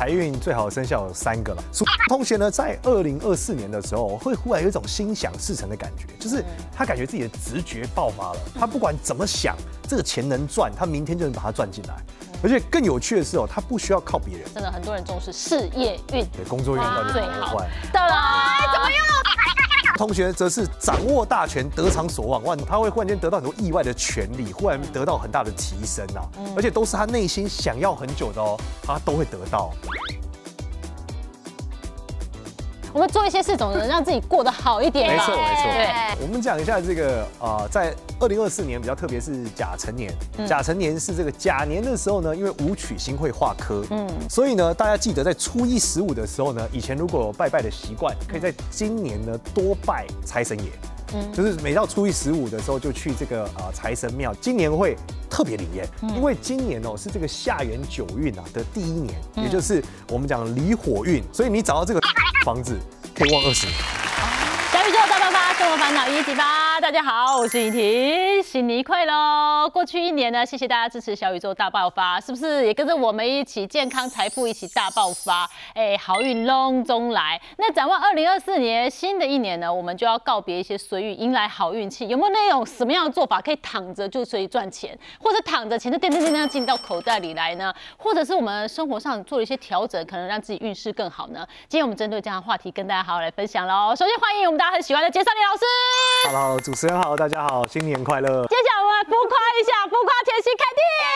财运最好的生肖有3个了。属同学呢，在2024年的时候，会忽然有一种心想事成的感觉，就是他感觉自己的直觉爆发了，他不管怎么想，这个钱能赚，他明天就能把它赚进来。而且更有趣的是哦，他不需要靠别人。 真的，很多人重视事业运， 对，工作运最好。 对啦，怎么样？ 同学则是掌握大权，得偿所望，哇，他会忽然间得到很多意外的权利，忽然得到很大的提升啊，而且都是他内心想要很久的哦，他都会得到。 我们做一些事总能让自己过得好一点。 没错没错。 对， 我们讲一下这个在2024年比较特别是甲辰年，甲辰年是这个甲年的时候呢，因为武曲星会化科，所以呢，大家记得在初一15的时候呢，以前如果有拜拜的习惯，可以在今年呢多拜财神爷。就是每到初一15的时候就去这个财神庙，今年会特别灵验，因为今年哦是这个下元9运的第1年，也就是我们讲离火运，所以你找到这个房子可以旺20年。 小宇宙大爆发，生活烦恼一起发。大家好，我是依婷，新年快乐！过去1年呢，谢谢大家支持小宇宙大爆发，是不是也跟着我们一起健康财富一起大爆发？好运隆中来。那展望2024年新的1年呢，我们就要告别一些随运，迎来好运气。有没有那种什么样的做法可以躺着就可以赚钱，或者躺着钱就叮进到口袋里来呢？或者是我们生活上做了一些调整，可能让自己运势更好呢？今天我们针对这样的话题跟大家好好来分享喽。首先欢迎我们大家很喜欢的简少年老师。 Hello， 主持人好，大家好，新年快乐！ 接下来我们来浮夸一下，浮夸甜心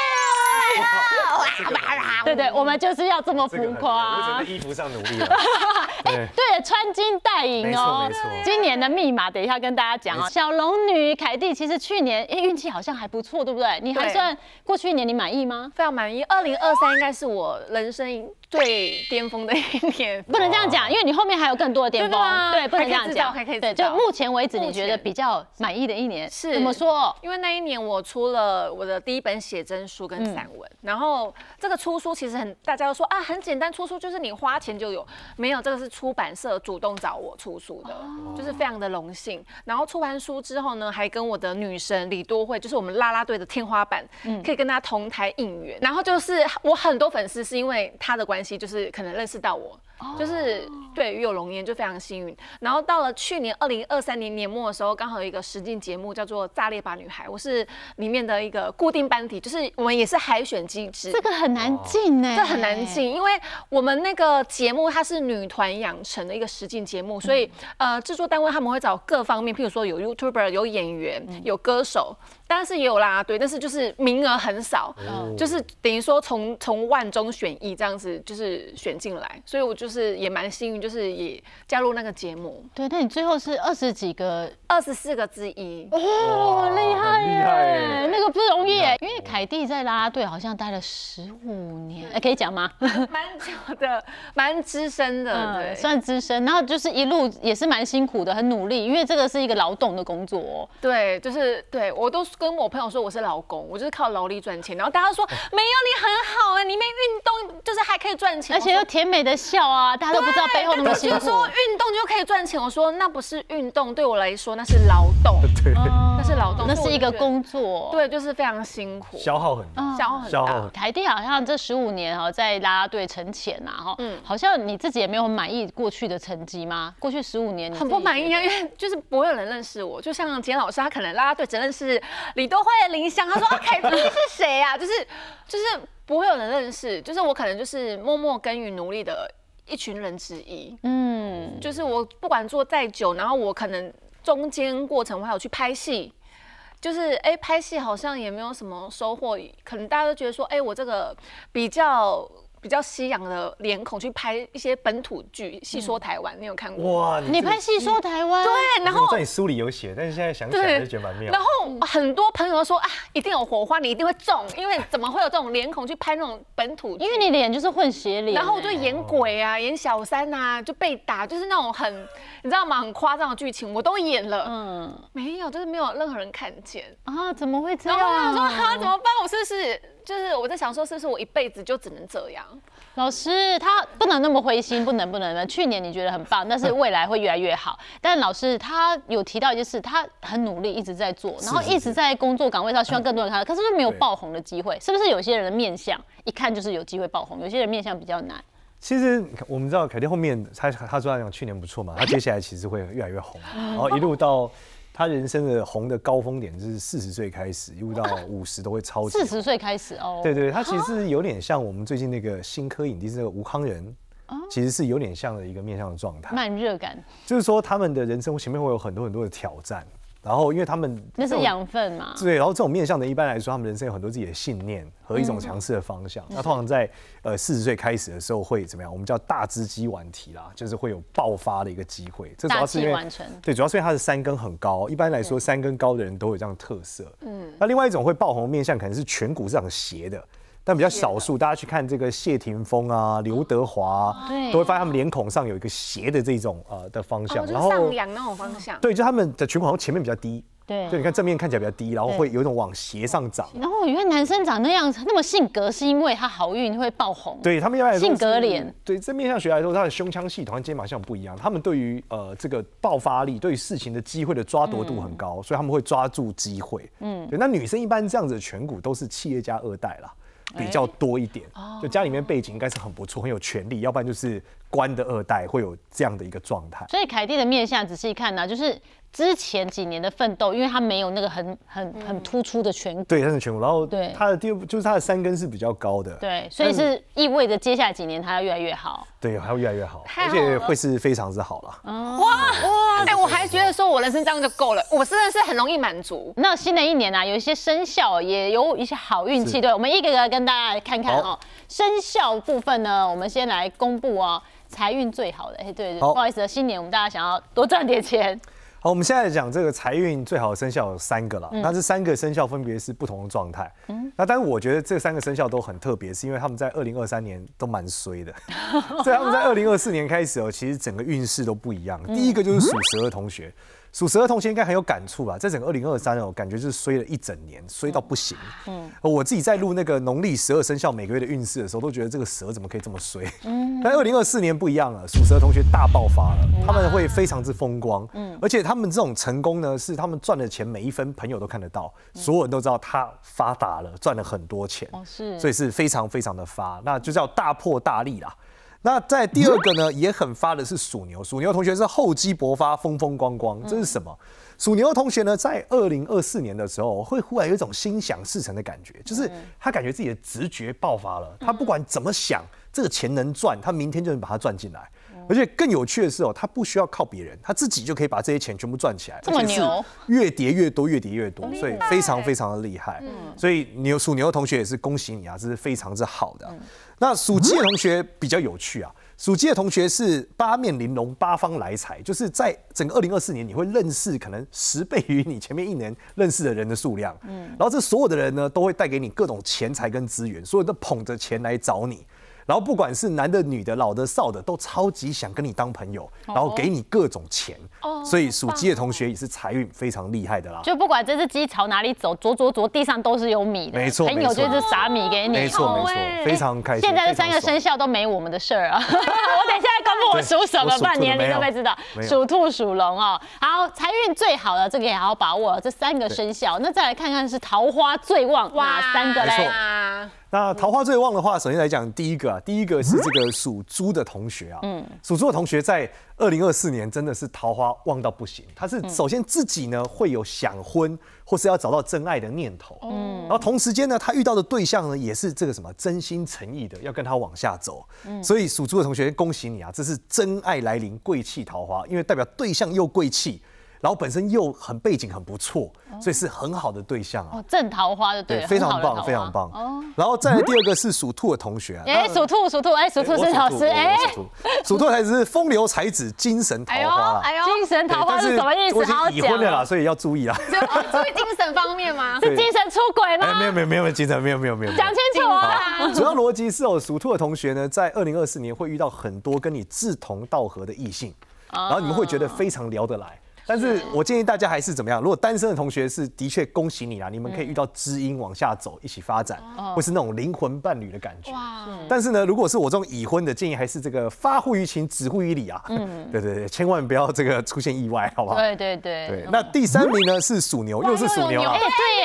凯蒂。对对，我们就是要这么浮夸。 我在衣服上努力了。 对，穿金戴银哦。 没错。 今年的密码等一下跟大家讲哦。小龙女凯蒂其实去年运气好像还不错，对不对？你还算过去1年你满意吗？ 非常满意。2023应该是我人生最巅峰的1年。 不能这样讲，因为你后面还有更多的巅峰。对，不能这样讲。对，就目前为止你觉得比较满意的1年是怎么说？ 因为那1年我出了我的第1本写真书跟散文，然后这个出书其实大家都说啊很简单，出书就是你花钱就有，没有，这个是出版社主动找我出书的，就是非常的荣幸。然后出完书之后呢，还跟我的女神李多慧，就是我们啦啦队的天花板，可以跟她同台应援。然后就是我很多粉丝是因为她的关系，就是可能认识到我。就是对与有龙年就非常幸运，然后到了去年2023年年末的时候，刚好有一个实境节目叫做《炸裂吧女孩》，我是里面的一个固定班底，就是我们也是海选机制， 这个很难进呢， 这很难进，因为我们那个节目它是女团养成的一个实境节目，所以制作单位他们会找各方面，譬如说有 YouTuber、有演员、有歌手。当然是也有啦，对，但是就是名额很少，就是等于说从万中选1这样子，就是选进来，所以我就是也蛮幸运，就是也加入那个节目。 对，那你最后是20几个 ，24个之一。 哦，厉害耶！那个不容易耶，因为凯蒂在啦啦队好像待了15年，可以讲吗？ 蛮久的，蛮资深的，对， 算资深。然后就是一路也是蛮辛苦的，很努力，因为这个是一个劳动的工作哦。 对，就是对我都跟我朋友说我是劳工，我就是靠劳力赚钱。然后大家说没有，你很好啊，你没运动就是还可以赚钱， 而且又甜美的笑啊，大家都不知道背后那么辛苦。 就说运动就可以赚钱，我说那不是运动，对我来说那是劳动， 对， 那是劳动， 那是一个工作， 对，就是非常辛苦， 消耗很大， 消耗很大。 凯蒂好像这15年在啦啦队沉潜啊，好像你自己也没有很满意过去的成绩吗？过去15年很不满意啊，因为就是不会有人认识我，就像简老师，他可能啦啦队只认识李多慧、林湘，他说啊，凯蒂是谁啊？就是不会有人认识，就是我可能就是默默耕耘努力的一群人之一。就是我不管做再久，然后我可能中间过程我还有去拍戏，就是拍戏好像也没有什么收获，可能大家都觉得说我这个比较西洋的脸孔去拍一些本土剧，戏说台湾，你有看过？ 哇， 你拍戏说台湾？ 对，然后在你书里有写，但是现在想起来就觉得蛮妙。 然后很多朋友都说啊，一定有火花，你一定会中，因为怎么会有这种脸孔去拍那种本土剧？ 因为你脸就是混血脸， 然后我就演鬼啊，演小三啊，就被打，就是那种很你知道吗？很夸张的剧情我都演了，没有，就是没有任何人看见啊，怎么会这样？ 然后我想说啊，怎么办？我是不是？就是我在想说，是不是我一辈子就只能这样？ 老师，他不能那么灰心，不能。去年你觉得很棒，但是未来会越来越好。但老师他有提到一件事，他很努力，一直在做，然后一直在工作岗位上，希望更多人看到，可是就没有爆红的机会。是不是有些人的面相一看就是有机会爆红，有些人面相比较难？ 其实我们知道凯蒂后面他说讲去年不错嘛，他接下来其实会越来越红，然后一路到他人生的红的高峰点就是40岁开始，一路到50都会超级。 40岁开始哦。 对，他其实有点像我们最近那个新科影帝是那个吴慷仁。其实是有点像的一个面向的状态， 慢热感， 就是说他们的人生前面会有很多的挑战，然后因为他们那是养分嘛， 对，然后这种面向的一般来说，他们人生有很多自己的信念和一种强势的方向。那通常在40岁开始的时候会怎么样？我们叫大只鸡晚提啦，就是会有爆发的一个机会。这主要是因为对，主要是因为它的3根很高，一般来说3根高的人都有这样的特色。那另外一种会爆红的面向可能是颧骨是长斜的。但比较少数，大家去看这个谢霆锋啊、刘德华啊，都会发现他们脸孔上有一个斜的这种的方向， 然后上扬那种方向。 对，就他们的颧骨好像前面比较低， 对， 就你看正面看起来比较低，然后会有一种往斜上长。 然后因为男生长那样那么性格，是因为他好运会爆红。 对他们一般来说性格脸， 对这面向学来说，他的胸腔系统和肩膀系统不一样，他们对于这个爆发力、对于事情的机会的抓夺度很高，所以他们会抓住机会。对，那女生一般这样子的颧骨都是企业家2代啦。比较多一点，就家里面背景应该是很不错，很有权利，要不然就是官的2代会有这样的一个状态。 所以凯蒂的面相仔细看呢，就是之前几年的奋斗，因为他没有那个很突出的颧骨， 对，他是颧骨，然后对他的第二就是他的3根是比较高的， 对，所以是意味着接下来几年他要越来越好， 对，还要越来越好，而且会是非常之好啦。 哇，哎，我还觉得说我人生这样就够了，我真的是很容易满足。 那新的一年啊，有一些生肖也有一些好运气，对，我们一个个跟大家来看看哦。生肖部分呢，我们先来公布哦，财运最好的，哎，对，不好意思，新年我们大家想要多赚点钱。 好，我们现在讲这个财运最好的生肖有3个了，那这3个生肖分别是不同的状态。那但是我觉得这3个生肖都很特别，是因为他们在2023年都蛮衰的，所以他们在2024年开始其实整个运势都不一样。第一个就是属蛇的同学。属蛇的同学应该很有感触吧，在整个2023感觉就是衰了一整年，衰到不行。我自己在录那个农历12生肖每个月的运势的时候，都觉得这个蛇怎么可以这么衰？但2024年不一样了，属蛇的同学大爆发了，他们会非常之风光，而且他们这种成功呢，是他们赚的钱每一分朋友都看得到，所有人都知道他发达了，赚了很多钱，所以是非常非常的发，那就叫大破大立啦。那在第2个呢，也很发的是属牛。属牛同学是厚积薄发，风风光光。这是什么？属牛同学呢，在2024年的时候，会忽然有一种心想事成的感觉，就是他感觉自己的直觉爆发了。他不管怎么想，这个钱能赚，他明天就能把它赚进来。而且更有趣的是他不需要靠别人，他自己就可以把这些钱全部赚起来。 这么牛， 越叠越多，越叠越多，所以非常非常的厉害。所以属牛的同学也是恭喜你啊，这是非常之好的。那属鸡的同学比较有趣啊，属鸡的同学是8面玲珑8方来财，就是在整个2024年你会认识可能10倍于你前面1年认识的人的数量，然后这所有的人呢都会带给你各种钱财跟资源，所有都捧着钱来找你。然后不管是男的、女的、老的、少的，都超级想跟你当朋友，然后给你各种钱。所以属鸡的同学也是财运非常厉害的啦。 就不管这只鸡朝哪里走，左，地上都是有米的。 没错， 朋友就是撒米给你。 没错，非常开心。 现在这3个生肖都没我们的事儿啊。我等一下公布我属什么，不然年龄都会知道。属兔、属龙哦。好，财运最好的这个也好好把握这3个生肖。那再来看看是桃花最旺哪3个嘞？ 那桃花最旺的话，首先来讲第一个是这个属猪的同学啊，属猪的同学在2024年真的是桃花旺到不行。他是首先自己呢会有想婚或是要找到真爱的念头，然后同时间呢他遇到的对象呢也是这个什么真心诚意的要跟他往下走，所以属猪的同学恭喜你啊，这是真爱来临，贵气桃花，因为代表对象又贵气。然后本身又很背景很不错，所以是很好的对象啊。 正桃花的对， 非常棒，非常棒。然后再来第2个是属兔的同学， 属兔，属兔是老师， 属兔的才子是风流才子，精神桃花。 精神桃花是什么意思？好好讲。 已婚的啦，所以要注意啦。 注意精神方面吗？ 是精神出轨吗？ 没有精神，没有。 讲清楚啊！ 主要逻辑是属兔的同学呢，在2024年会遇到很多跟你志同道合的异性，然后你们会觉得非常聊得来。但是我建议大家还是怎么样？如果单身的同学是的确恭喜你啦，你们可以遇到知音往下走，一起发展，或是那种灵魂伴侣的感觉。但是呢，如果是我这种已婚的，建议还是这个发乎于情，止乎于理啊。对，千万不要这个出现意外，好不好？ 对。 那第3名呢是属牛，又是属牛啊。 对耶，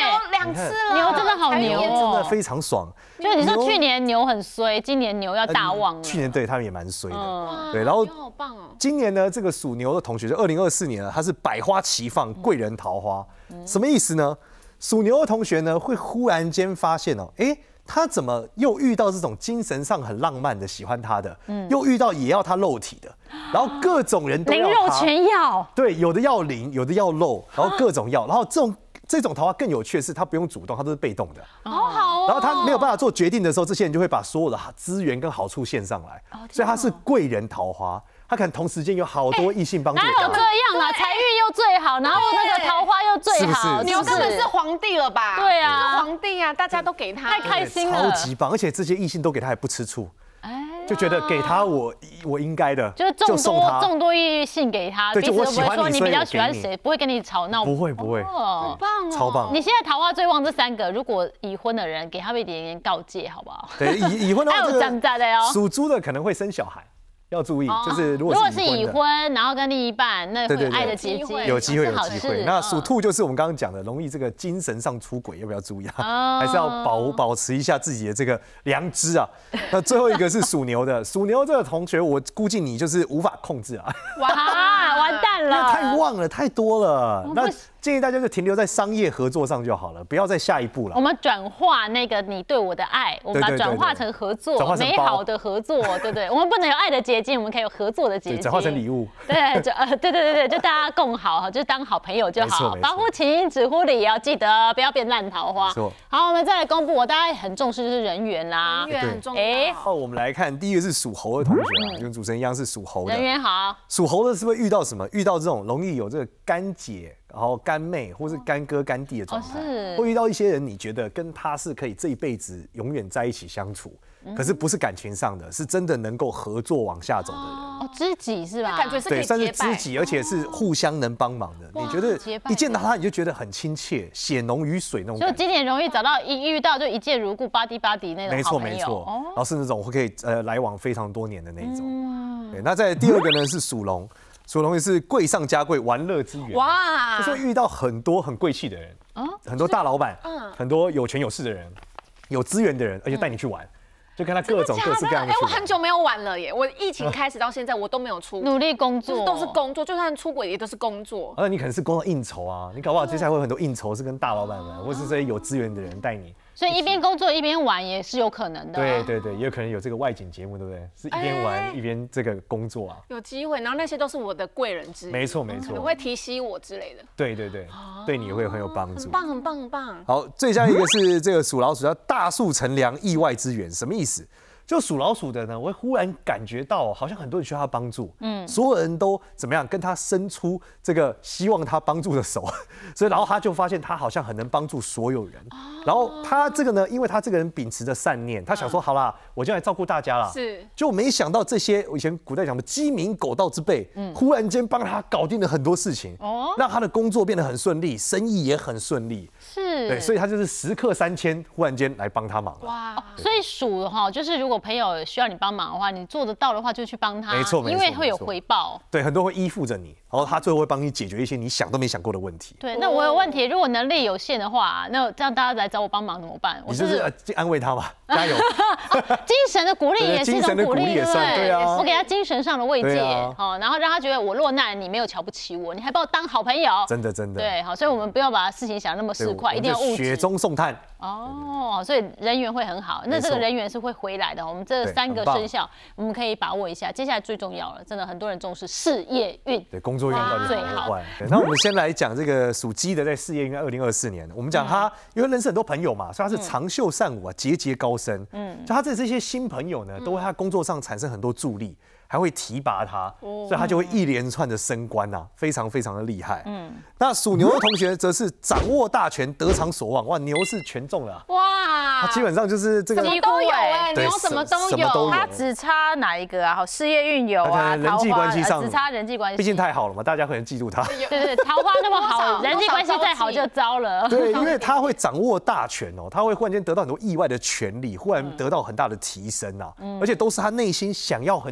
2次了， 牛真的好牛真哦的，非常爽。 就你说去年牛很衰，今年牛要大旺了。 去年对他们也蛮衰的， 嗯对，然后牛好棒哦。 今年呢，这个属牛的同学，就2024年呢，他是百花齐放，贵人桃花，什么意思呢？属牛的同学呢，会忽然间发现哦，他怎么又遇到这种精神上很浪漫的喜欢他的，又遇到也要他肉体的，然后各种人都要灵肉他， 全要。 对，有的要灵，有的要肉，然后各种要，然后这种桃花更有趣的是，他不用主动，他都是被动的。 好好哦。 然后他没有办法做决定的时候，这些人就会把所有的资源跟好处献上来，所以他是贵人桃花，他可能同时间有好多异性帮助哪有这他。 样啊？财运又最好，然后那个桃花又最好， 是不是牛根本是皇帝了吧？ 对啊是皇帝啊，大家都给他， 太开心了超级棒，而且这些异性都给他还不吃醋， 哎， 就觉得给他我应该的， 就是众多异性给他， 对就彼此都不会我喜欢你说你比较所以我给你喜欢谁，不会跟你吵闹。 不会， 哦棒哦， 超棒。 你现在桃花最旺这3个，如果已婚的人，给他们一点点告诫，好不好？ 对，已婚的话， 还有站在的哦。 属猪的可能会生小孩，要注意，就是如果是已婚，然后跟另一半，那会有爱的结晶， 有机会有好机会。 事那属兔就是我们刚刚讲的，容易这个精神上出轨，要不要注意啊？还是要保持一下自己的这个良知啊？那最后一个是属牛的，属牛这个同学，我估计你就是无法控制啊， 哇，完蛋了， 太旺了，太多了。那建议大家就停留在商业合作上就好了，不要再下一步了。 我们转化那个你对我的爱，我们把它转化成合作，美好的合作，对不对？我们不能有爱的结晶，我们可以有合作的结晶， 转化成礼物。 对，对，就大家共好，就当好朋友就好。保护情，止乎礼，要记得不要变烂桃花。好，我们再来公布，大家很重视就是人缘啦， 人缘很重要。 好，我们来看第一个是属猴的同学啊，跟主持人一样是属猴的。 人缘好， 属猴的是不是遇到什么？遇到这种容易有这个干姐，然后干妹或是干哥干弟的状态，会遇到一些人，你觉得跟他是可以这一辈子永远在一起相处，可是不是感情上的，是真的能够合作往下走的人。 哦，知己是吧？ 感觉是可以对，算是知己，而且是互相能帮忙的。你觉得一见到他你就觉得很亲切，血浓于水那种感觉。 就今年容易找到一遇到就一见如故，buddy 那种好朋友。 没错，然后是那种可以来往非常多年的那一种。对，那在第二个呢是属龙。属龙也是贵上加贵，玩乐之源。哇，就是遇到很多很贵气的人，很多大老板，很多有权有势的人，有资源的人，而且带你去玩，就跟他各种各式各样的。 我很久没有玩了耶！我疫情开始到现在，我都没有出， 努力工作， 都是工作，就算出轨也都是工作。 你可能是工作应酬啊，你搞不好接下来会有很多应酬是跟大老板们，或是这些有资源的人带你。 所以一边工作一边玩也是有可能的。 对，也有可能有这个外景节目，对不对？是一边玩一边这个工作啊。 有机会，然后那些都是我的贵人之一。 没错， 可能会提携我之类的。 对，对你也会很有帮助。 很棒。 好，最下一个是这个属老鼠，叫大树乘凉，意外之源，什么意思？就属老鼠的呢，我会忽然感觉到，好像很多人需要他帮助，所有人都怎么样跟他伸出这个希望他帮助的手，所以然后他就发现他好像很能帮助所有人，然后他这个呢，因为他这个人秉持着善念，他想说好啦，我就来照顾大家啦，就没想到这些我以前古代讲的鸡鸣狗盗之辈，忽然间帮他搞定了很多事情，让他的工作变得很顺利，生意也很顺利，对，所以他就是时刻3000，忽然间来帮他忙了。 哇，所以属哈，就是如果朋友需要你帮忙的话，你做得到的话就去帮他， 没错， 因为会有回报。 对，很多人会依附着你，然后他最后会帮你解决一些你想都没想过的问题。 对，那我有问题，如果能力有限的话，那这样大家来找我帮忙怎么办？ 你就是安慰他嘛，加油。 精神的鼓励也是一种鼓励， 对啊， 我给他精神上的慰藉，然后让他觉得我落难，你没有瞧不起我，你还把我当好朋友， 真的。 对，好，所以我们不要把事情想那么市侩，一定要物质。 雪中送炭。 所以人缘会很好，那这个人缘是会回来的。我们这3个生肖，我们可以把握一下。接下来最重要了，真的很多人重视事业运， 对，工作运到底好坏。那我们先来讲这个属鸡的，在事业运2024年，我们讲他因为认识很多朋友嘛，所以他是长袖善舞啊，节节高升。就他这些新朋友呢，都会他工作上产生很多助力。还会提拔他，所以他就会一连串的升官呐，非常的厉害。那属牛的同学则是掌握大权，得偿所望。哇，牛是权重了。哇，他基本上就是这个什么都有哎，牛什么都有， 他只差哪一个啊？好，事业运有啊， 人际关系上只差人际关系， 毕竟太好了嘛，大家可能嫉妒他。 对，桃花那么好，人际关系再好就糟了。 对，因为他会掌握大权哦，他会忽然间得到很多意外的权利，忽然得到很大的提升啊，而且都是他内心想要很久的哦。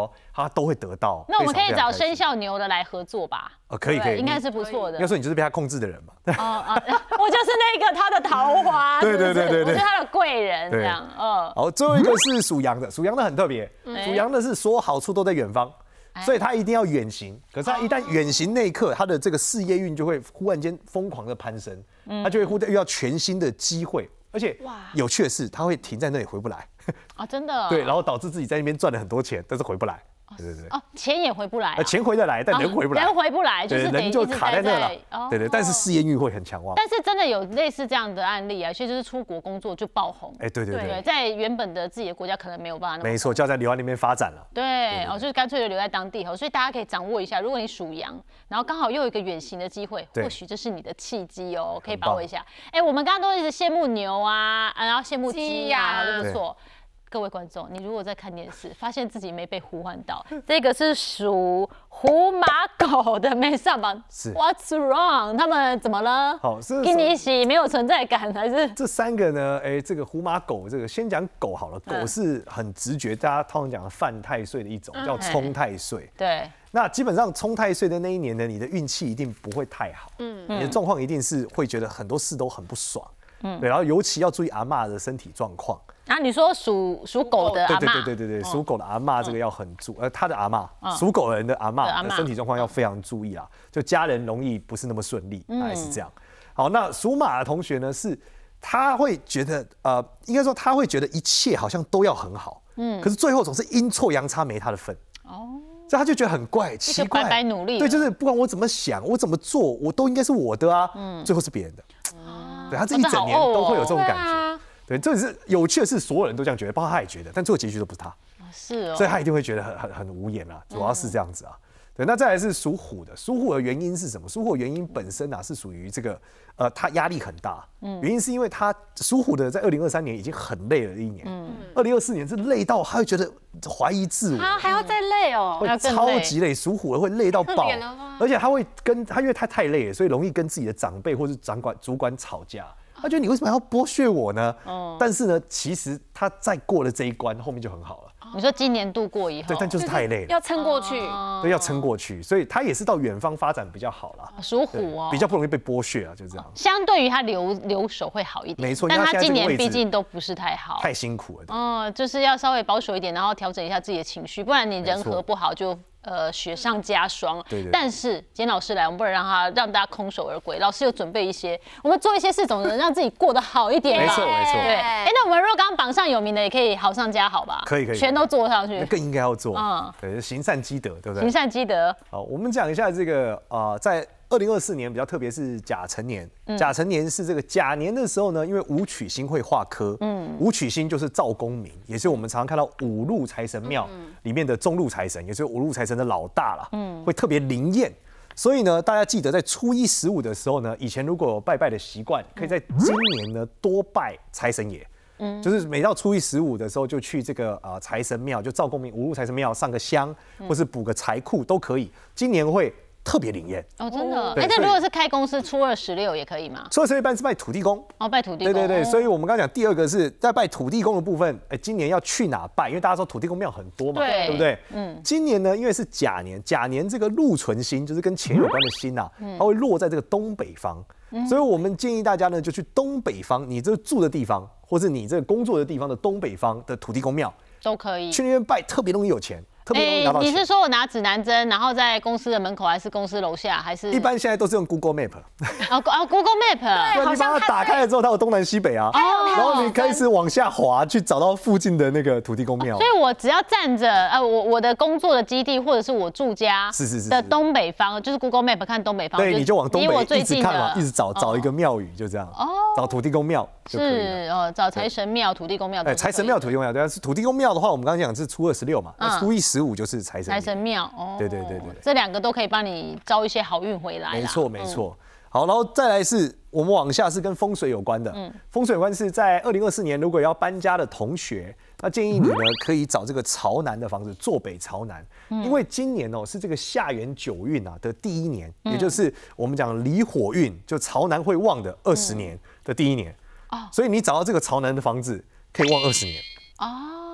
标，他都会得到。 那我们可以找生肖牛的来合作吧？ 可以， 应该是不错的。 应该说你就是被他控制的人嘛。 我就是那个他的桃花， 对， 我是他的贵人这样。 好，最后一个是属羊的，属羊的很特别，属羊的是所有好处都在远方。所以他一定要远行，可是他一旦远行那一刻，他的这个事业运就会忽然间疯狂的攀升，他就会遇到全新的机会，而且有趣的是，他会停在那里回不来真的。 对，然后导致自己在那边赚了很多钱，但是回不来。对， 钱也回不来， 钱回得来，但人回不来， 人回不来，就是人就卡在那了。对，但是事业运会很强旺。 但是真的有类似这样的案例啊，所以就是出国工作就爆红。对，在原本的自己的国家可能没有办法那么。 没错，就要在留在那边发展了。 对，就是干脆就留在当地。所以大家可以掌握一下，如果你属羊，然后刚好又有一个远行的机会，或许这是你的契机哦，可以把握一下。我们刚刚都一直羡慕牛啊，然后羡慕鸡啊，都不错。各位观众，你如果在看电视，发现自己没被呼唤到，这个是属虎马狗的没上榜，是 What's wrong？ 他们怎么了？好，跟你一起没有存在感，还是这三个呢？这个虎马狗，这个先讲狗好了，狗是很直觉，大家通常讲的犯太岁的一种，叫冲太岁。 对。 那基本上冲太岁的那一年呢，你的运气一定不会太好，你的状况一定是会觉得很多事都很不爽，对，然后尤其要注意阿嬷的身体状况。 你说属狗的阿嬷， 对，属狗的阿嬷这个要很注，他的阿嬷，属狗人的阿嬷的身体状况要非常注意啦，就家人容易不是那么顺利，大概是这样。好，那属马的同学呢，是他会觉得应该说他会觉得一切好像都要很好，可是最后总是阴错阳差没他的份，所以他就觉得很怪，奇怪， 白白努力， 对，就是不管我怎么想，我怎么做，我都应该是我的啊，最后是别人的，对他这一整年都会有这种感觉。对，这是有趣的是，所有人都这样觉得，包括他也觉得，但最后结局都不是他，所以他一定会觉得很无言啊，主要是这样子啊。对，那再来是属虎的，属虎的原因是什么？属虎的原因本身是属于这个他压力很大，原因是因为他属虎的在2023年已经很累了一年，2024年是累到他会觉得怀疑自我， 还要再累哦， 会超级累，属虎的会累到爆，而且他会因为他太累了，所以容易跟自己的长辈或是主管吵架。他觉得你为什么要剥削我呢？但是呢，其实他再过了这一关，后面就很好了。 你说今年度过以后， 对，但就是太累了， 要撑过去， 对，要撑过去，所以他也是到远方发展比较好啦。 属虎比较不容易被剥削啊，就这样。 相对于他留守会好一点， 没错， 但他今年毕竟都不是太好， 太辛苦了。 就是要稍微保守一点，然后调整一下自己的情绪，不然你人和不好就。雪上加霜。对。但是今天老师来，我们不能让大家空手而归。老师有准备一些，我们做一些事，总能让自己过得好一点。 没错。 对。那我们若刚榜上有名的，也可以好上加好吧？ 可以。 全都做上去。 那更应该要做。对，行善积德，对不对？ 行善积德。 好，我们讲一下这个在2024年比较特别是甲辰年，甲辰年是这个甲年的时候呢，因为武曲星会化科，武曲星就是赵公明，也是我们常常看到五路财神庙里面的中路财神，也就是五路财神的老大啦，会特别灵验。所以呢，大家记得在初一15的时候呢，以前如果有拜拜的习惯，可以在今年呢多拜财神爷。就是每到初一15的时候，就去这个财神庙，就赵公明五路财神庙上个香，或是补个财库都可以。今年会特别灵验真的。那如果是开公司初2、16也可以吗？ 初2、16一般是拜土地公拜土地公。 对。所以我们刚刚讲第二个是在拜土地公的部分，今年要去哪拜？因为大家说土地公庙很多嘛，对不对？今年呢，因为是甲年，甲年这个禄存星就是跟钱有关的星啊，它会落在这个东北方，所以我们建议大家呢就去东北方，你这住的地方，或是你这个工作的地方的东北方的土地公庙都可以， 去那边拜特别容易有钱。 你是说我拿指南针，然后在公司的门口，还是公司楼下，还是？ 一般现在都是用 Google Map。 Google Map。 对，你把它打开了之后，它有东南西北啊。然后你开始往下滑，去找到附近的那个土地公庙。 所以我只要站着我的工作的基地，或者是我住家的东北方，就是 Google Map 看东北方。 对，你就往东北一直看嘛，一直找一个庙宇，就这样。找土地公庙就可以了。 找财神庙、土地公庙。 财神庙、土地公庙，对啊，是土地公庙的话，我们刚刚讲是初2、16嘛，那初一15就是财神庙。 对。 这两个都可以帮你招一些好运回来。 没错。好，然后再来是我们往下是跟风水有关的。风水有关是在2024年，如果要搬家的同学，那建议你呢可以找这个朝南的房子，坐北朝南，因为今年是这个下元9运的第一年，也就是我们讲离火运，就朝南会旺的20年的第一年。所以你找到这个朝南的房子，可以旺20年。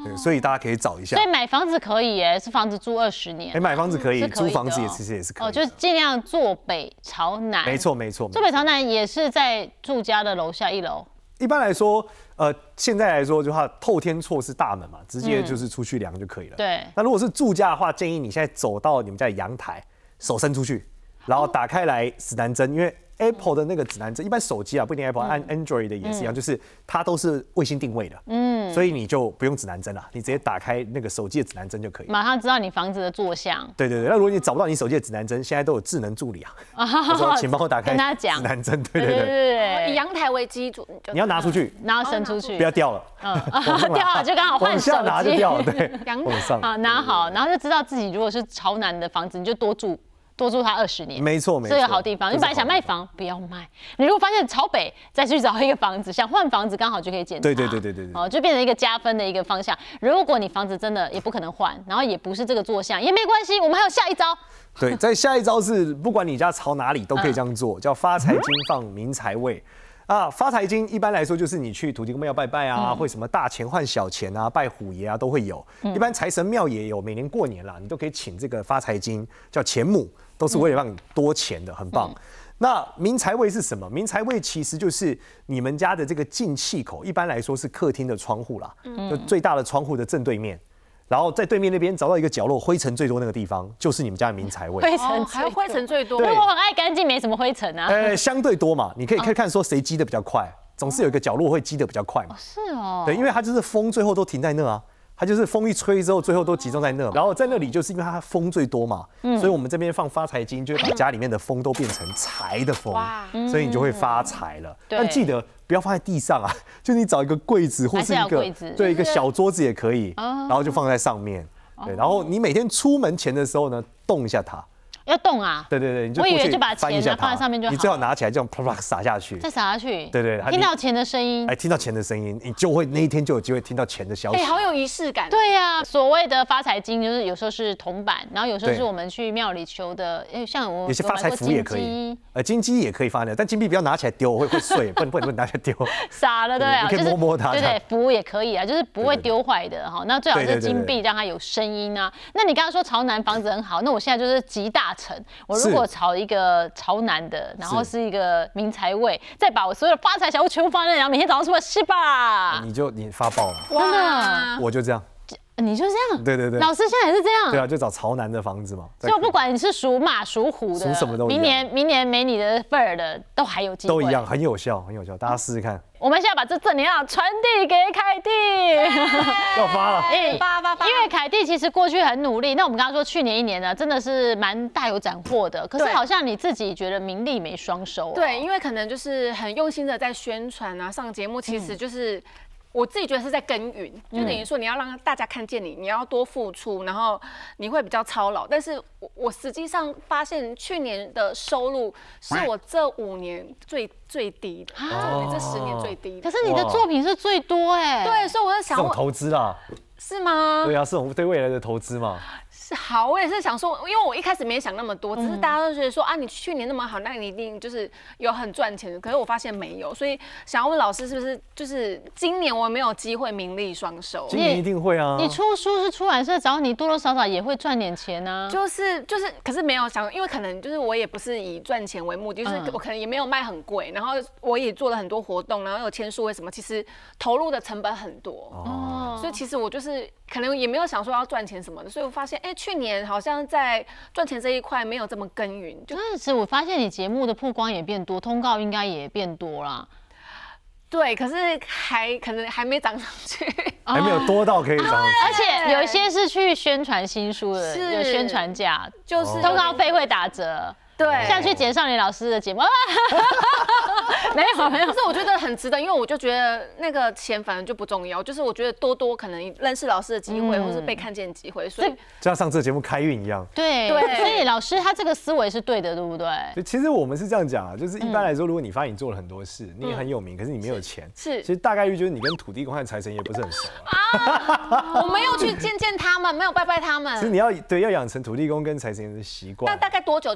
对，所以大家可以找一下。 所以买房子可以耶，是房子住20年。 买房子可以， 是可以的租房子其实也是可以。 就是尽量坐北朝南。 没错。 坐北朝南也是在住家的楼下1楼。 一般来说，现在来说，就它透天厝是大门嘛，直接就是出去量就可以了。 对。 那如果是住家的话，建议你现在走到你们家的阳台，手伸出去，然后打开来指南针，因为 Apple 的那个指南针，一般手机啊不一定 Apple， 按 Android 的也是一样，就是它都是卫星定位的，所以你就不用指南针了，你直接打开那个手机的指南针就可以， 马上知道你房子的坐向。 对。那如果你找不到你手机的指南针，现在都有智能助理啊，我说请帮我打开指南针，对。 以阳台为基础， 你要拿出去， 然后伸出去， 不要掉了， 掉了就刚好换手机， 往下拿就掉了，对，往上好拿好，然后就知道自己如果是朝南的房子，你就多住它20年， 没错， 是个好地方。你本来想卖房，不要卖。你如果发现朝北，再去找一个房子，想换房子刚好就可以检查。 对， 就变成一个加分的一个方向。如果你房子真的也不可能换，然后也不是这个坐向，也没关系，我们还有下一招。 对，在下一招是不管你家朝哪里都可以这样做，叫发财金放明财位。发财金一般来说就是你去土地公庙要拜拜啊，或什么大钱换小钱啊，拜虎爷啊都会有。一般财神庙也有，每年过年啦，你都可以请这个发财金，叫钱母，都是为了让你多钱的，很棒。那明财位是什么？明财位其实就是你们家的这个进气口，一般来说是客厅的窗户啦，就最大的窗户的正对面。然后在对面那边找到一个角落，灰尘最多那个地方，就是你们家的明财位。 灰尘最多。 因为我很爱干净，没什么灰尘啊。 相对多嘛，你可以看说谁积得比较快，总是有一个角落会积得比较快嘛。 是哦。 对，因为它就是风最后都停在那啊，它就是风一吹之后，最后都集中在那。然后在那里就是因为它风最多嘛，所以我们这边放发财金，就会把家里面的风都变成财的风，所以你就会发财了。但记得不要放在地上啊，就你找一个柜子或是一个小桌子也可以，然后就放在上面。对，然后你每天出门前的时候呢，动一下它。 要动啊！ 对，你就我以为就把钱放在上面就好。 你最好拿起来这样啪啪撒下去， 再撒下去。 对， 听到钱的声音。 听到钱的声音，你就会那一天就有机会听到钱的消息。 好有仪式感。 对呀，所谓的发财金就是有时候是铜板，然后有时候是我们去庙里求的，像我有些发财符也可以，金鸡也可以发的，但金币不要拿起来丢，会碎，不能拿起来丢。 傻了，对啊， 你可以摸摸它。 对，符也可以啊，就是不会丢坏的哈。那最好是金币，让它有声音啊。那你刚刚说朝南房子很好，那我现在就是集大成，如果朝一个朝南的，然后是一个明财位，再把我所有的发财小物全部放在那，然后每天早上出来吃吧， 你发爆了， 真的， 我就这样。 你就这样， 对， 老师现在也是这样， 对啊，就找朝南的房子嘛。 就不管你是属马、属虎的， 属什么都一样。明年没你的份儿的，都还有机会。 都一样，很有效，大家试试看。 我们现在把这正能量传递给凯蒂， 要发了， 发！因为凯蒂其实过去很努力，那我们刚刚说去年1年呢，真的是蛮大有斩获的。可是好像你自己觉得名利没双收。 对，因为可能就是很用心的在宣传啊，上节目，其实就是。我自己觉得是在耕耘，就等于说你要让大家看见你，你要多付出，然后你会比较操劳。但是我实际上发现去年的收入是我这5年最低的，这10年最低的。 可是你的作品是最多哎。 对，所以我在想， 这种投资啊， 是吗？ 对啊，是我们对未来的投资嘛。 好，我也是想说，因为我一开始没想那么多，只是大家都觉得说啊，你去年那么好，那你一定就是有很赚钱的。可是我发现没有，所以想要问老师，是不是就是今年我没有机会名利双收？ 今年一定会啊！ 你出书是出版社找你，多多少少也会赚点钱啊。 就是，可是没有想，因为可能就是我也不是以赚钱为目的，就是我可能也没有卖很贵，然后我也做了很多活动，然后有签书为什么，其实投入的成本很多哦。所以其实我就是可能也没有想说要赚钱什么的，所以我发现，去年好像在赚钱这一块没有这么耕耘。 但是我发现你节目的曝光也变多，通告应该也变多啦。 对，可是可能还没涨上去， 还没有多到可以涨上去。 而且有一些是去宣传新书的，有宣传价， 就是通告费会打折。对，下去简少年老师的节目，没有， 可是我觉得很值得，因为我就觉得那个钱反正就不重要，就是我觉得多可能认识老师的机会，或是被看见的机会，所以就像上这个节目开运一样。 对，所以老师他这个思维是对的，对不对？ 其实我们是这样讲啊，就是一般来说，如果你发现你做了很多事，你也很有名，可是你没有钱，其实大概率就是你跟土地公和财神爷不是很熟啊。我没有去见他们，没有拜他们。 其实你要养成土地公跟财神爷的习惯。 那大概多久去一次？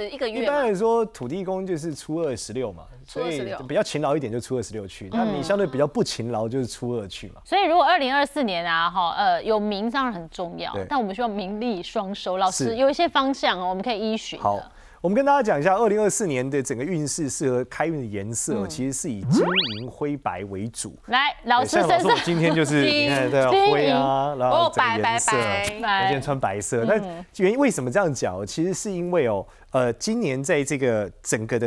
是一个月？ 一般来说，土地公就是初二16嘛，所以比较勤劳一点就初2 16去。那你相对比较不勤劳就是初2去嘛。 所以如果2024年啊，有名当然很重要，但我们需要名利双收。老师有一些方向哦，我们可以依循。 好。我们跟大家讲一下，2024年的整个运势适合开运的颜色，其实是以金银灰白为主。 来，老师身上今天就是你看这灰啊，然后整个颜色，今天穿白色。那为什么这样讲？其实是因为今年在这个整个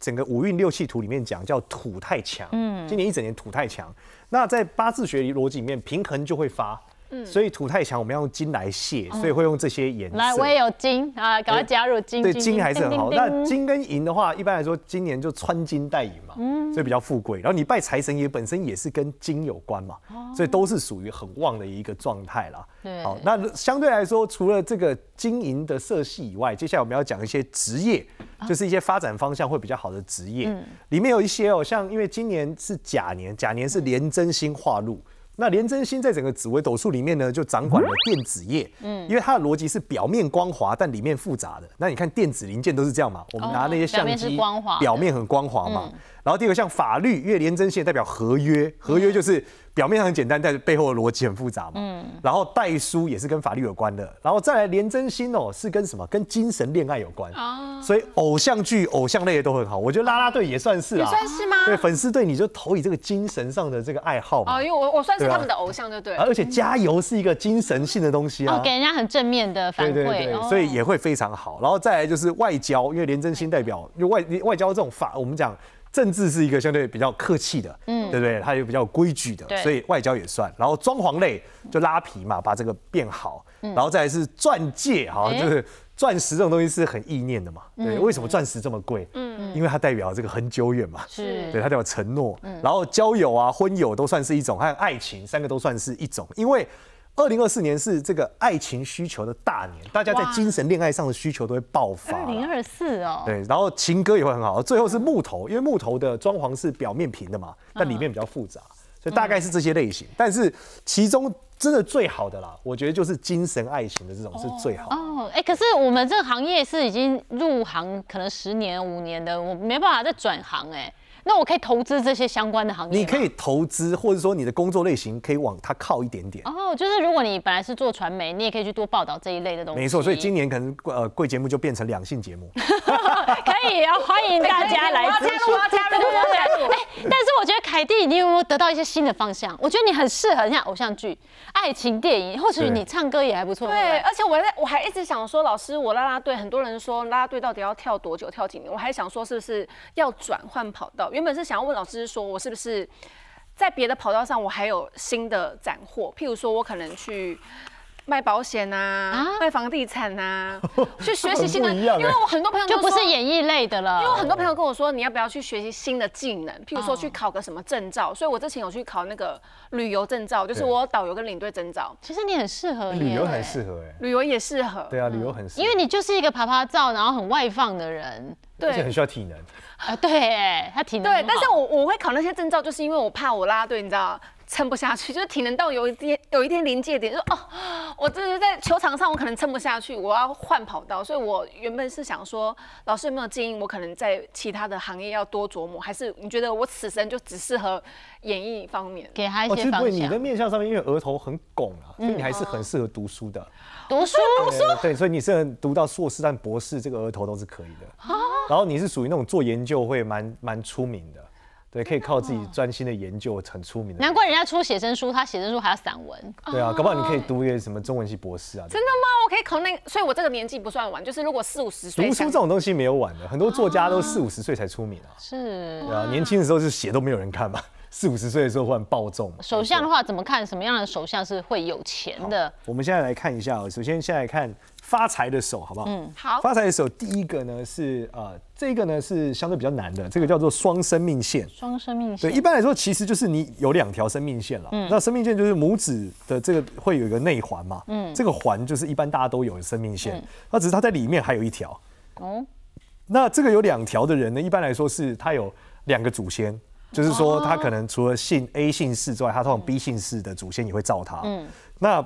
5运6气图里面讲叫土太强，今年一整年土太强。那在八字学逻辑里面，平衡就会发。所以土太强，我们要用金来泄，所以会用这些颜色。 来，我也有金啊，赶快加入金。 对，金还是很好。那金跟银的话，一般来说，今年就穿金戴银嘛，所以比较富贵。然后你拜财神爷本身也是跟金有关嘛，所以都是属于很旺的一个状态啦。好，那相对来说，除了这个金银的色系以外，接下来我们要讲一些职业，就是一些发展方向会比较好的职业。里面有一些像因为今年是甲年，甲年是廉贞星化禄。那廉贞星在整个紫微斗数里面呢，就掌管了电子业，因为它的逻辑是表面光滑，但里面复杂的。那你看电子零件都是这样嘛，我们拿那些相机，表面很光滑嘛。然后第二个像法律，因为廉贞星代表合约，合约就是表面上很简单，但背后的逻辑很复杂嘛。然后代书也是跟法律有关的，然后再来廉贞星是跟什么？跟精神恋爱有关。所以偶像剧、偶像类的都很好。我觉得啦啦队也算是啊， 也算是吗？ 对，粉丝队你就投以这个精神上的这个爱好嘛。 因为我算是他们的偶像，就对了。 而且加油是一个精神性的东西啊， 给人家很正面的反馈， 对，所以也会非常好。然后再来就是外交，因为廉贞星代表就外交这种我们讲。政治是一个相对比较客气的，对不对？它有比较有规矩的，所以外交也算。然后装潢类就拉皮嘛，把这个变好。然后再来是钻戒，就是钻石这种东西是很意念的嘛。对，为什么钻石这么贵？因为它代表这个很久远嘛。对，它代表承诺。然后交友啊、婚友都算是一种，还有爱情，3个都算是一种，因为。2024年是这个爱情需求的大年，大家在精神恋爱上的需求都会爆发。 2024哦， 对，然后情歌也会很好。最后是木头，因为木头的装潢是表面平的嘛，但里面比较复杂，所以大概是这些类型。但是其中真的最好的啦，我觉得就是精神爱情的这种是最好的。 可是我们这个行业是已经入行可能10年、5年的，我没办法再转行那我可以投资这些相关的行业吗？ 你可以投资，或者说你的工作类型可以往它靠一点点。 就是如果你本来是做传媒，你也可以去多报道这一类的东西。 没错，所以今年可能贵节目就变成两性节目。 可以欢迎大家来加入。但是我觉得凯蒂，你有没有得到一些新的方向？我觉得你很适合像偶像剧、爱情电影，或许你唱歌也还不错。 对，而且我还一直想说，老师，我啦啦队很多人说啦啦队到底要跳多久、跳几年？我还想说是不是要转换跑道？原本是想要问老师说，我是不是在别的跑道上我还有新的斩获？譬如说我可能去卖保险卖房地产去学习新的，因为我很多朋友就不是演艺类的了。 因为我很多朋友跟我说，你要不要去学习新的技能？譬如说去考个什么证照，所以我之前有去考那个旅游证照，就是我导游跟领队证照。 其实你很适合， 旅游很适合旅游也适合。 对啊，旅游很适合， 因为你就是一个爬爬照，然后很外放的人。 而且很需要体能对，他体能对，但是我会考那些证照，就是因为我怕我啦啦队，你知道撑不下去，就是体能到有一天临界点，就说我这是在球场上我可能撑不下去，我要换跑道，所以我原本是想说，老师有没有建议我可能在其他的行业要多琢磨，还是你觉得我此生就只适合演艺方面？ 给他一些方向。 其实对你的面向上面，因为额头很拱所以你还是很适合读书的。 读书， 对，所以你是读到硕士但博士，这个额头都是可以的。然后你是属于那种做研究会蛮出名的，对，可以靠自己专心的研究很出名的。 难怪人家出写真书，他写真书还要散文。 对啊，搞不好你可以读一个什么中文系博士啊。 真的吗？我可以考那个，所以我这个年纪不算晚，就是如果40-50岁。 读书这种东西没有晚的，很多作家都40-50岁才出名啊。 是。 对啊，年轻的时候就写都没有人看嘛。40-50岁的时候忽然暴重。 手相的话怎么看？什么样的手相是会有钱的？ 我们现在来看一下首先来看发财的手，好不好？ 好。 发财的手第一个呢是这个呢是相对比较难的，这个叫做双生命线。 双生命线。 对，一般来说其实就是你有2条生命线了。那生命线就是拇指的这个会有一个内环嘛。这个环就是一般大家都有的生命线，那只是它在里面还有1条。那这个有2条的人呢，一般来说是他有2个祖先。就是说，他可能除了姓 A 姓氏之外，他通常 B 姓氏的祖先也会照他。那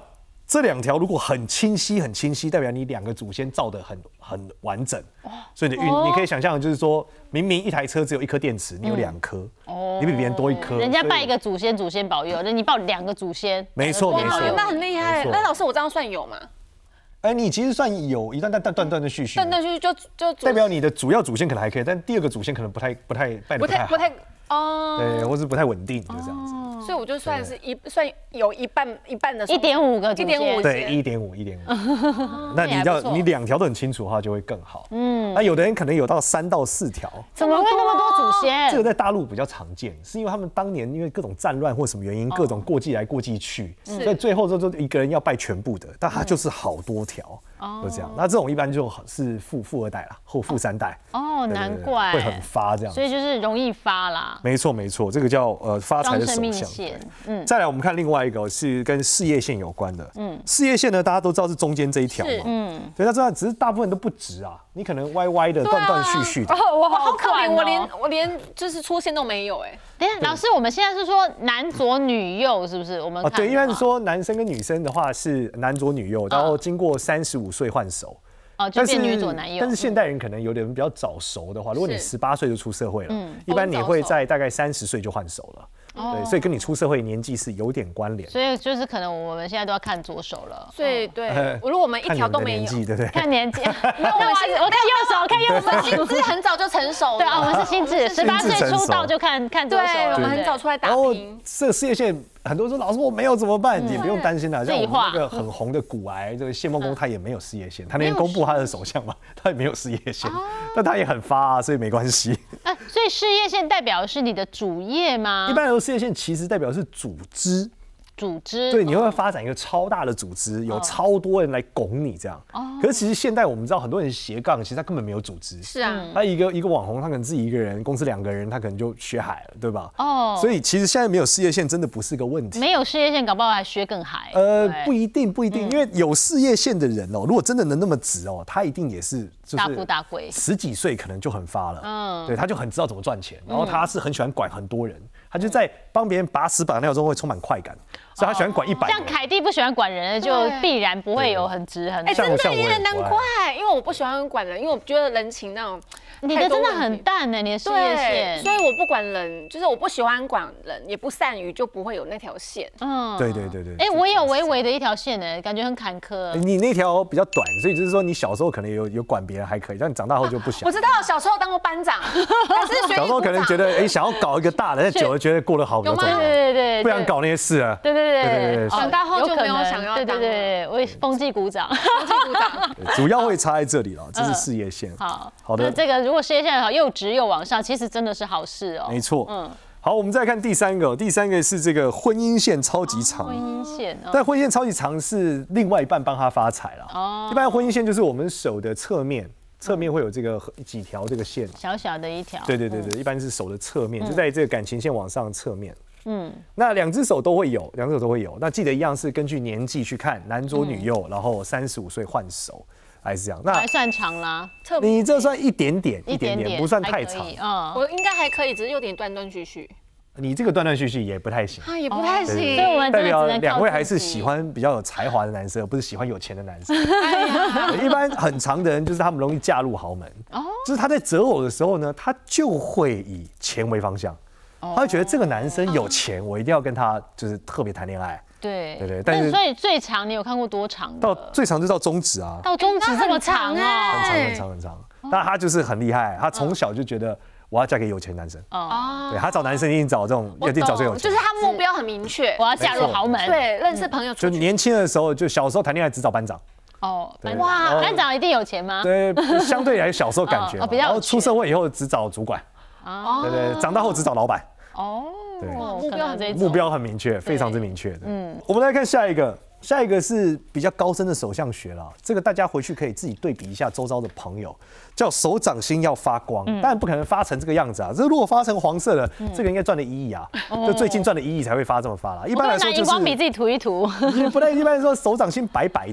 这2条如果很清晰，代表你2个祖先造得很完整，所以你可以想象，就是说明明一台车只有1颗电池，你有2颗，你比别人多1颗。 人家拜一个祖先，祖先保佑，你抱2个祖先， 没错， 那很厉害。那老师，我这样算有吗？ 你其实算有一段断续， 就代表你的主要祖先可能还可以，但第2个祖先可能不太拜得不太好。 哦， 对，或是不太稳定，就这样子。 所以我就算是算有一半的 1.5个祖先， 对，1.5。那你2条都很清楚的话，就会更好。那有的人可能有到3到4条， 怎么会那么多祖先？ 这个在大陆比较常见，是因为他们当年因为各种战乱或什么原因，各种过继来过继去，所以最后就一个人要拜全部的，但他就是好多条，就这样。那这种一般就是富二代啦，或富3代。 哦，难怪会很发这样， 所以就是容易发啦。 没错，这个叫发财的手相。再来我们看另外一个是跟事业线有关的。事业线呢，大家都知道是中间这一条嘛。对，那这样只是大部分都不直啊，你可能歪歪的、断续的。 我好可怜，我连就是出现都没有哎。 等一下，老师，我们现在是说男左女右是不是？我们对，一般是说男生跟女生的话是男左女右，然后经过35岁换手。 就变女左男右。 但是现代人可能有点比较早熟的话，如果你18岁就出社会了，一般你会在大概30岁就换手了。对，所以跟你出社会年纪是有点关联。 所以就是可能我们现在都要看左手了。 所以对，如果我们一条都没有， 对不对？ 看年纪。那我看右手， 心智很早就成熟了。 对啊，我们是心智，18岁出道就看左手。 对，我们很早出来打拼。 这个事业线。很多人说老师我没有怎么办？也不用担心啦。像我们那个很红的骨癌，这个谢孟恭他也没有事业线，他那天公布他的手相嘛，他也没有事业线，但他也很发啊，所以没关系。 所以事业线代表的是你的主业吗？ 一般来说，事业线其实代表是组织。对，你会发展一个超大的组织，有超多人来拱你这样。可是其实现代我们知道很多人斜杠，其实他根本没有组织。 是啊， 他一个网红，他可能自己一个人，公司2个人，他可能就学海了，对吧？所以其实现在没有事业线真的不是个问题。 没有事业线，搞不好还学更海。 不一定，因为有事业线的人哦，如果真的能那么直哦，他一定也是大富大贵 ，10几岁可能就很发了。对，他就很知道怎么赚钱，然后他是很喜欢管很多人，他就在帮别人把屎把尿中会充满快感。所以他喜欢管100。 像凯蒂不喜欢管人，就必然不会有很直很。 真的也难怪，因为我不喜欢管人，因为我觉得人情那种。 你的真的很淡呢，你的事业线。 所以我不管人，就是我不喜欢管人，也不善于，就不会有那条线。 对。 我有微微的一条线呢，感觉很坎坷。 你那条比较短，所以就是说你小时候可能有管别人还可以，但你长大后就不想。 我知道小时候当过班长，还是小时候可能觉得想要搞一个大的，但久了觉得过得好比较重要。 对， 不想搞那些事啊。 对。 长大后就没有想要当。 对，我风纪股长。 主要会差在这里了，这是事业线。好的。 这个如果事业线好，又直又往上，其实真的是好事哦。 没错。好，我们再看第3个，第3个是这个婚姻线超级长。 婚姻线， 但婚姻线超级长是另外一半帮他发财了。一般婚姻线就是我们手的侧面会有这个几条这个线， 小小的一条。 对，一般是手的侧面，就在这个感情线往上侧面。那2只手都会有，那记得一样是根据年纪去看，男左女右，然后35岁换手。还是这样，那还算长啦。 你这算一点点，不算太长。 我应该还可以，只是有点断断续续。 你这个断断续续也不太行， 也不太行。所以我们代表2位还是喜欢比较有才华的男生，而不是喜欢有钱的男生。一般很长的人就是他们容易嫁入豪门，就是他在择偶的时候呢，他就会以钱为方向，他会觉得这个男生有钱，我一定要跟他就是特别谈恋爱。 对，但是所以最长你有看过多长的？ 到最长就到中指啊， 到中指这么长啊， 很长。那他就是很厉害，他从小就觉得我要嫁给有钱男生。对，他找男生一定找这种，一定找最有钱， 就是他目标很明确， 我要嫁入豪门。 对，认识朋友就年轻的时候，就小时候谈恋爱只找班长。 哇，班长一定有钱吗？ 对，相对来小时候感觉，然后出社会以后只找主管。对，长大后只找老板。对，目标很明确，非常之明确的。我们来看下一个是比较高深的手相学了。这个大家回去可以自己对比一下周遭的朋友，叫手掌心要发光，当然不可能发成这个样子啊。这如果发成黄色的，这个应该赚了1亿啊，就最近赚了1亿才会发这么发啦。一般来说就是荧光笔自己涂一涂。 不太一般说手掌心白白的。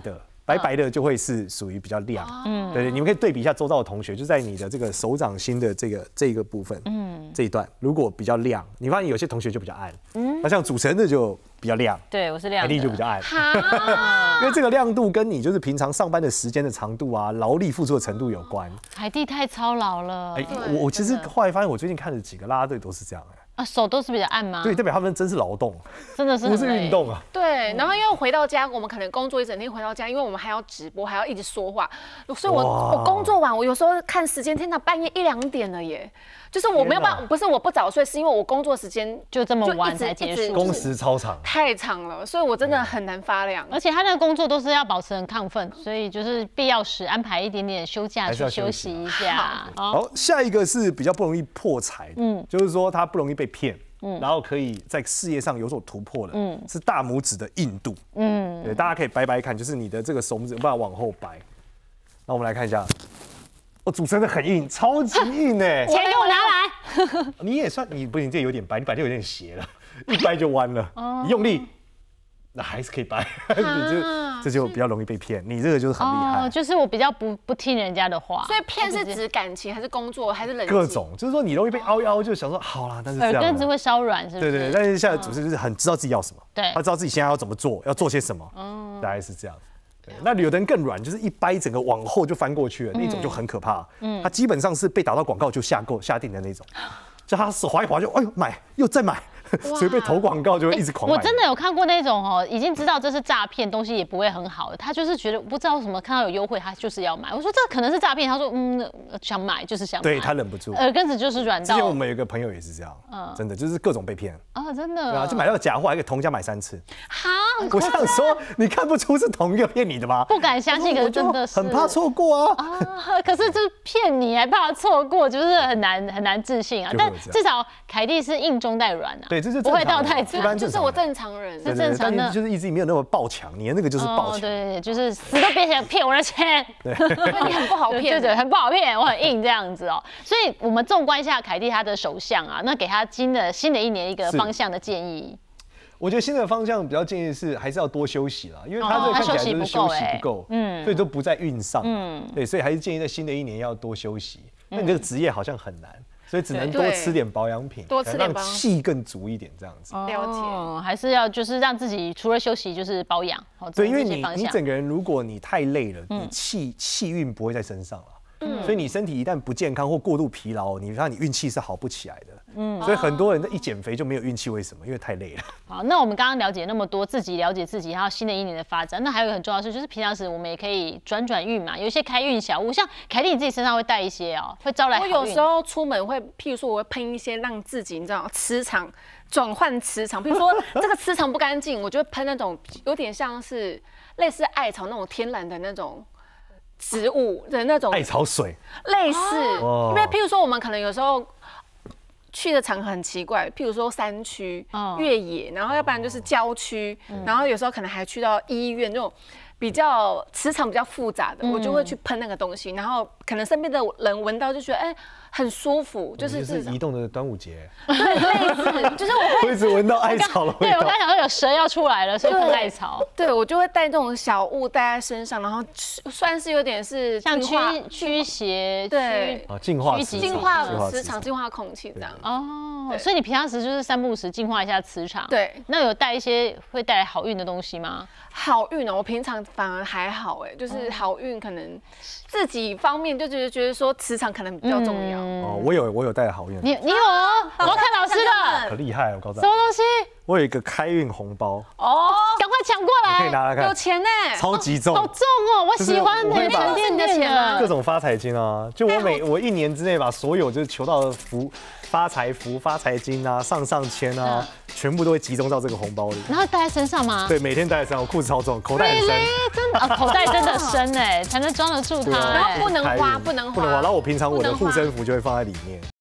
白白的就会是属于比较亮。对，你们可以对比一下周遭的同学，就在你的这个手掌心的这个部分，这一段如果比较亮，你发现有些同学就比较暗，那像主持人的就比较亮， 对，我是亮的， 凯蒂就比较暗，因为这个亮度跟你就是平常上班的时间的长度啊，劳力付出的程度有关。 凯蒂太操劳了。 我其实后来发现，我最近看的几个啦啦队都是这样。 手都是比较暗吗？ 对，代表他们真是劳动， 真的是不是运动啊。 对，然后因为回到家，我们可能工作一整天，回到家，因为我们还要直播，还要一直说话，所以我工作完，我有时候看时间，天哪，半夜1、2点了耶。就是我没有办法，不是我不早睡，是因为我工作时间就这么晚才结束， 工时超长， 太长了，所以我真的很难发亮。 而且他那个工作都是要保持很亢奋，所以就是必要时安排一点点休假去休息一下。 好，下一个是比较不容易破财，就是说他不容易被骗。然后可以在事业上有所突破的，是大拇指的硬度，对，大家可以掰掰看，就是你的这个手拇指有办法往后掰。那我们来看一下，主持人的很硬，超级硬哎！ 钱给我拿来。 你也算，你这有点掰，你摆就有点斜了，一掰就弯了，你用力。那还是可以掰，这就比较容易被骗。你这个就是很厉害， 就是我比较不听人家的话。 所以骗是指感情还是工作还是人际？ 各种，就是说你容易被凹一凹，就想说好啦，但是这样耳根子会稍软，是不是？ 对，但是现在主持人就是很知道自己要什么， 对， 他知道自己现在要怎么做，要做些什么，大概是这样。对，那有的人更软，就是一掰整个往后就翻过去了，那种就很可怕。他基本上是被打到广告就下定的那种，就他手滑一滑就哎呦买又再买。所以被投广告就会一直狂买。 我真的有看过那种已经知道这是诈骗，东西也不会很好的，他就是觉得不知道为什么看到有优惠，他就是要买。我说这可能是诈骗，他说想买就是想买。 对他忍不住， 耳根子就是软到。 之前我们有一个朋友也是这样，真的就是各种被骗真的。 对啊，就买到假货，还可以同家买3次。 好， 我想说，你看不出是同一个骗你的吗？ 不敢相信，可是真的是很怕错过啊。 可是这骗你还怕错过，就是很难置信啊。但至少凯蒂是硬中带软啊。 对，这是不会到太。 一般就是我正常人， 是正常的， 就是意志力没有那么爆强，你的那个就是爆强， 对，就是死都别想骗我的钱， 对，你很不好骗， 对，很不好骗，我很硬这样子哦。所以我们纵观一下凯蒂他的手相啊，那给他新的一年一个方向的建议。 我觉得新的方向比较建议是还是要多休息啦，因为他这个看起来就是休息不够，所以都不在运上，对，所以还是建议在新的一年要多休息。那你这个职业好像很难。所以只能多吃点保养品， 多吃点让气更足一点，这样子。 了解， 还是要就是让自己除了休息就是保养。 对，因为你整个人如果你太累了，你气运不会在身上了。所以你身体一旦不健康或过度疲劳，你让你运气是好不起来的。所以很多人一减肥就没有运气，为什么？因为太累了。 好，那我们刚刚了解那么多，自己了解自己，还有新的一年的发展。那还有一个很重要的事，就是平常时我们也可以转运嘛，有一些开运小物，像凯蒂你自己身上会带一些会招来好运。 我有时候出门会，譬如说我会喷一些让自己你知道磁场转换磁场，譬如说这个磁场不干净，我就会喷那种有点像是类似艾草那种天然的那种。植物的那种艾草水， 类似，因为譬如说我们可能有时候去的场合很奇怪，譬如说山区、越野，然后要不然就是郊区，然后有时候可能还去到医院这种比较磁场比较复杂的，我就会去喷那个东西，然后可能身边的人闻到就觉得很舒服，就是移动的端午节， 对，类似，就是我会一直闻到艾草的味道。 对，我刚想说有蛇要出来了，所以喷艾草。 对，我就会带这种小物带在身上，然后算是有点是像驱邪， 对， 净化磁场、净化空气这样。 所以你平常时就是3不5时净化一下磁场。 对， 那有带一些会带来好运的东西吗？ 好运我平常反而还好就是好运可能自己方面就觉得说磁场可能比较重要。 我有带好运。 你有我要看老师的， 可厉害我告诉你。 什么东西？ 我有一个开运红包赶快抢过来！ 可以拿来看， 有钱呢， 超级重， 好重我喜欢里面都是你的钱啊， 各种发财金啊，就我1年之内把所有就是求到的发财福、发财金啊、上千啊，全部都会集中到这个红包里。 然后带在身上吗？ 对，每天带在身上，我裤子超重，口袋很深， 真的口袋真的深才能装得住它。 然后不能花， 然后我平常我的护身符就会放在里面。